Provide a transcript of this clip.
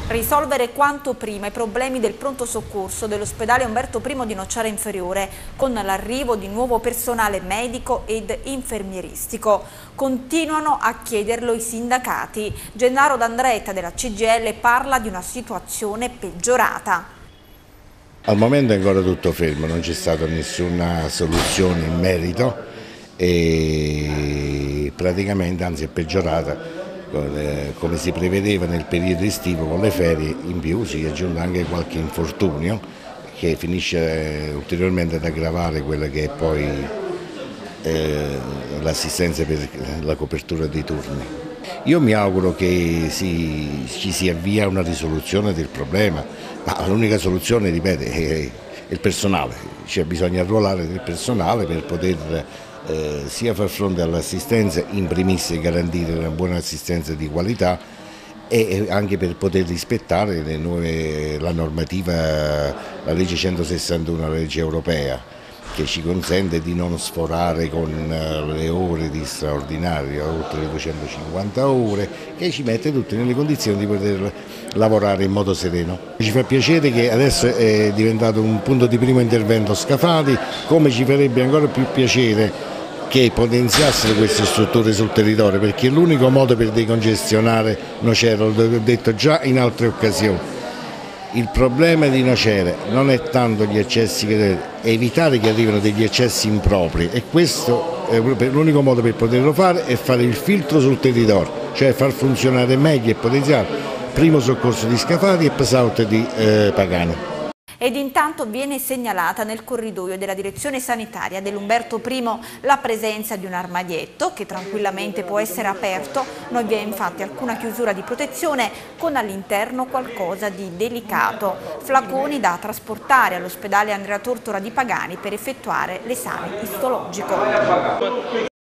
Risolvere quanto prima i problemi del pronto soccorso dell'ospedale Umberto I di Nocera Inferiore con l'arrivo di nuovo personale medico ed infermieristico. Continuano a chiederlo i sindacati. Gennaro D'Andretta della CGIL parla di una situazione peggiorata. Al momento è ancora tutto fermo, non c'è stata nessuna soluzione in merito e praticamente anzi è peggiorata. Come si prevedeva nel periodo estivo con le ferie, in più si è aggiunto anche qualche infortunio che finisce ulteriormente ad aggravare quella che è poi l'assistenza per la copertura dei turni. Io mi auguro che ci si avvia a una risoluzione del problema, ma l'unica soluzione, ripeto, è il personale, cioè bisogna arruolare del personale per poter sia far fronte all'assistenza, in primis garantire una buona assistenza di qualità e anche per poter rispettare la normativa, la legge 161, la legge europea, che ci consente di non sforare con le ore di straordinario, oltre le 250 ore, che ci mette tutti nelle condizioni di poter lavorare in modo sereno. Ci fa piacere che adesso è diventato un punto di primo intervento Scafati, come ci farebbe ancora più piacere che potenziassero queste strutture sul territorio, perché è l'unico modo per decongestionare Nocera, l'ho detto già in altre occasioni. Il problema di Nocera non è tanto gli eccessi, è evitare che arrivino degli eccessi impropri, e questo è l'unico modo per poterlo fare, è fare il filtro sul territorio, cioè far funzionare meglio e potenziare primo soccorso di Scafati e pass-out di Pagani. Ed intanto viene segnalata nel corridoio della direzione sanitaria dell'Umberto I la presenza di un armadietto che tranquillamente può essere aperto, non vi è infatti alcuna chiusura di protezione, con all'interno qualcosa di delicato, flaconi da trasportare all'ospedale Andrea Tortora di Pagani per effettuare l'esame istologico.